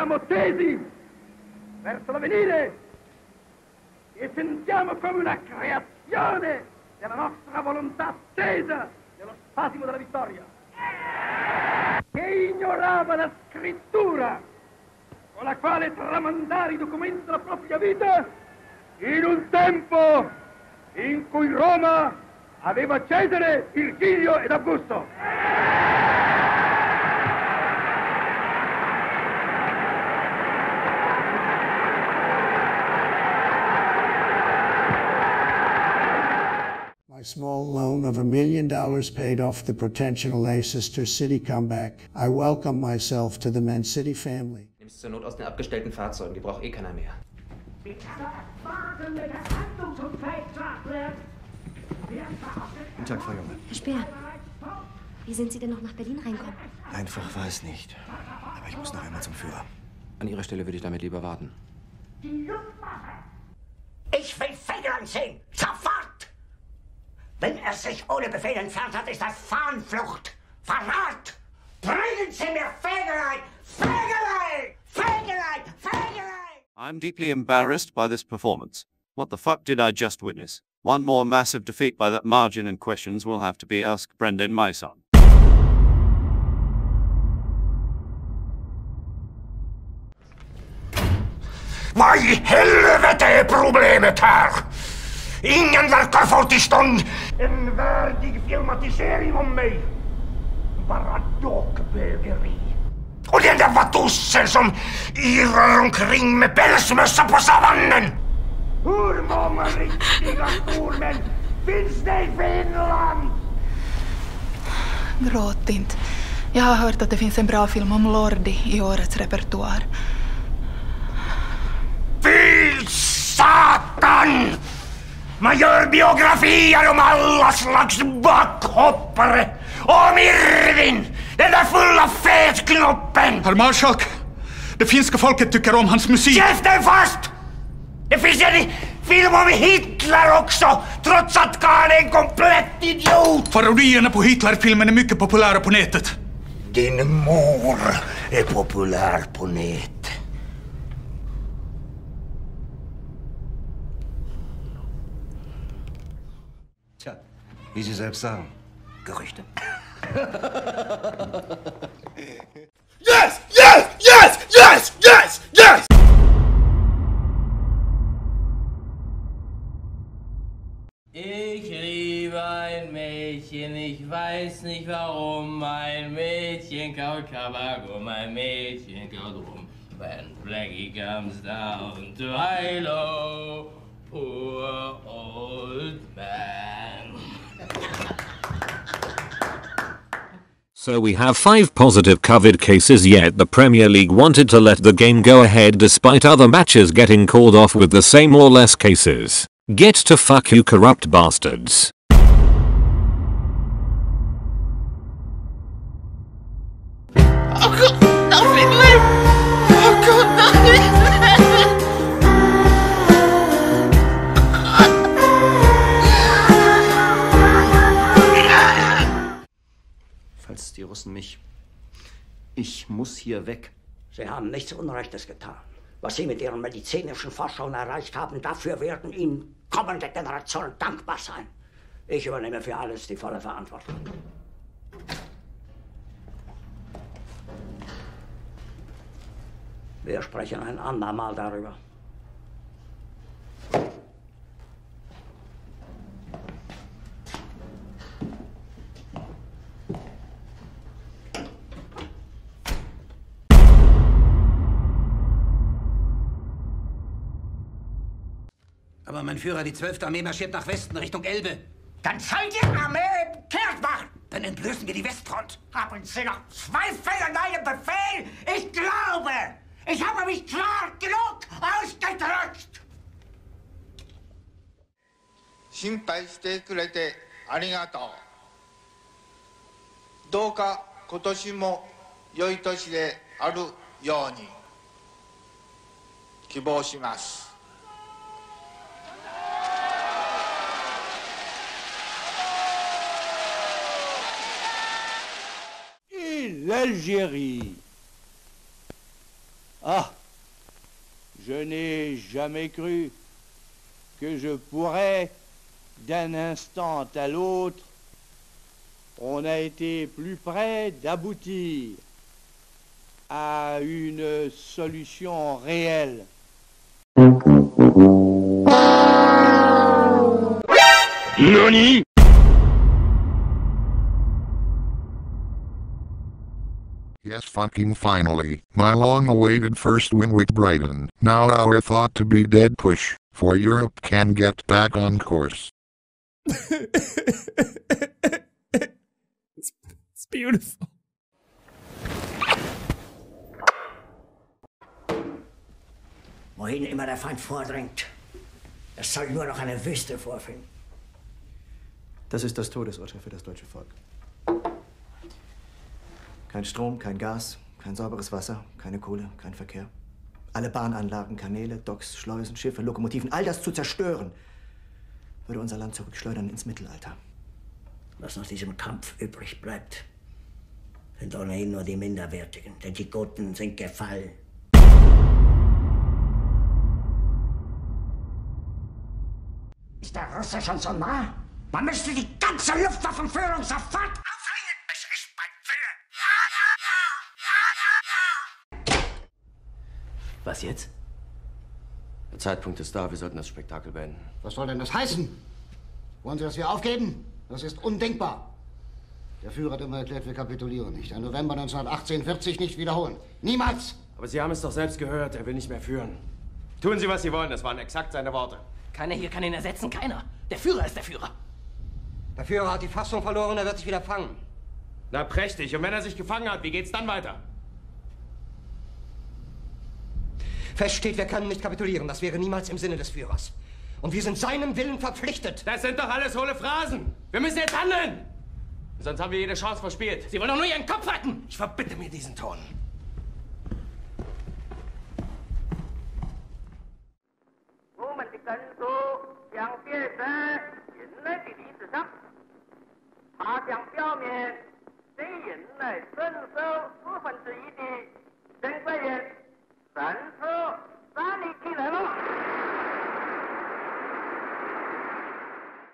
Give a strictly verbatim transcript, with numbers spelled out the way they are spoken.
Siamo tesi verso l'avvenire e sentiamo come una creazione della nostra volontà attesa nello spasimo della vittoria, che ignorava la scrittura con la quale tramandare i documenti della propria vita in un tempo in cui Roma aveva Cesare, Virgilio ed Augusto. My small loan of a million dollars paid off the potential Leicester City comeback. I welcome myself to the Man City family. Nimmst zur Not aus den abgestellten Fahrzeugen, die braucht eh keiner mehr. Guten Tag, Frau Junge. Herr Speer, wie sind Sie denn noch nach Berlin reinkommen? Einfach war es nicht. Aber ich muss noch einmal zum Führer. An Ihrer Stelle würde ich damit lieber warten. Ich will Fegelein sehen! Sofort! Wenn er sich ohne Befehl entfernt hat, ist das Fahnenflucht! Verrat! Bringen Sie mir Fegelein! Fegelein! Fegelein! Fegelein! I'm deeply embarrassed by this performance. What the fuck did I just witness? One more massive defeat by that margin, and questions will have to be asked Brendan, my son. Vad i helvete är problemet här? Ingen verkar få till stånd en värdig filmatisering om mig. Bara dockbögeri. Och den där vatussen som yrar omkring med pälsmössa på savannen. Hur många riktiga stormän finns det i Finland? Gråt inte. Jag har hört att det finns en bra film om Lordi i årets repertoar. Fy satan! Man gör biografier om alla slags backhoppare. Om Irvin, den där fulla fetknoppen! Herr Marschalk, det finska folket tycker om hans musik. Käften fast! Det finns en film om Hitler också, trots att han är en komplett idiot! Parodierna på Hitler-filmen är mycket populära på nätet. Din mor är populär på nätet. Tja, wie Sie selbst sagen. Gerüchte. Yes! Yes! Yes! Yes! Yes! Yes! Ich liebe ein Mädchen, ich weiß nicht warum. Ein Mädchen kaut Tabak und ein Mädchen kaut rum. When Blackie comes down to high-low, poor old man. So we have five positive COVID cases, yet the Premier League wanted to let the game go ahead despite other matches getting called off with the same or less cases. Get to fuck, you corrupt bastards. Oh God, nothing left! Oh God, nothing left! Falls die Russen mich... Ich muss hier weg. Sie haben nichts Unrechtes getan. Was Sie mit Ihren medizinischen Forschungen erreicht haben, dafür werden Ihnen kommende Generationen dankbar sein. Ich übernehme für alles die volle Verantwortung. Wir sprechen ein andermal darüber. Aber mein Führer, die zwölfte Armee marschiert nach Westen, Richtung Elbe. Dann soll die Armee kehrt machen! Dann entblößen wir die Westfront. Haben Sie noch Zweifel an meinem Befehl? Ich glaube, ich habe mich klar genug ausgedrückt! 心配してくれてありがとう。どうか今年も良い年であるように希望します。 L'Algérie. Ah Je n'ai jamais cru que je pourrais, d'un instant à l'autre, on a été plus près d'aboutir à une solution réelle. Nani? Yes, fucking finally. My long-awaited first win with Brighton. Now our thought to be dead push for Europe can get back on course. it's, it's beautiful. Wohin immer der Feind vordringt, es soll nur noch eine Wüste vorfinden. Das ist das Todesurteil für das deutsche Volk. Kein Strom, kein Gas, kein sauberes Wasser, keine Kohle, kein Verkehr. Alle Bahnanlagen, Kanäle, Docks, Schleusen, Schiffe, Lokomotiven, all das zu zerstören, würde unser Land zurückschleudern ins Mittelalter. Was nach diesem Kampf übrig bleibt, sind ohnehin nur die Minderwertigen, denn die Guten sind gefallen. Ist der Russe schon so nah? Man müsste die ganze Luftwaffenführung sofort aufhängen. Es ist mein Wille. Was jetzt? Der Zeitpunkt ist da, wir sollten das Spektakel beenden. Was soll denn das heißen? Wollen Sie, dass wir aufgeben? Das ist undenkbar. Der Führer hat immer erklärt, wir kapitulieren nicht. Ein November neunzehnhundertachtzehn wird sich nicht wiederholen. Niemals! Aber Sie haben es doch selbst gehört, er will nicht mehr führen. Tun Sie, was Sie wollen, das waren exakt seine Worte. Keiner hier kann ihn ersetzen, keiner. Der Führer ist der Führer. Der Führer hat die Fassung verloren, er wird sich wieder fangen. Na prächtig, und wenn er sich gefangen hat, wie geht's dann weiter? Fest steht, wir können nicht kapitulieren. Das wäre niemals im Sinne des Führers. Und wir sind seinem Willen verpflichtet. Das sind doch alles hohle Phrasen. Wir müssen jetzt handeln. Sonst haben wir jede Chance verspielt. Sie wollen doch nur Ihren Kopf retten. Ich verbitte mir diesen Ton.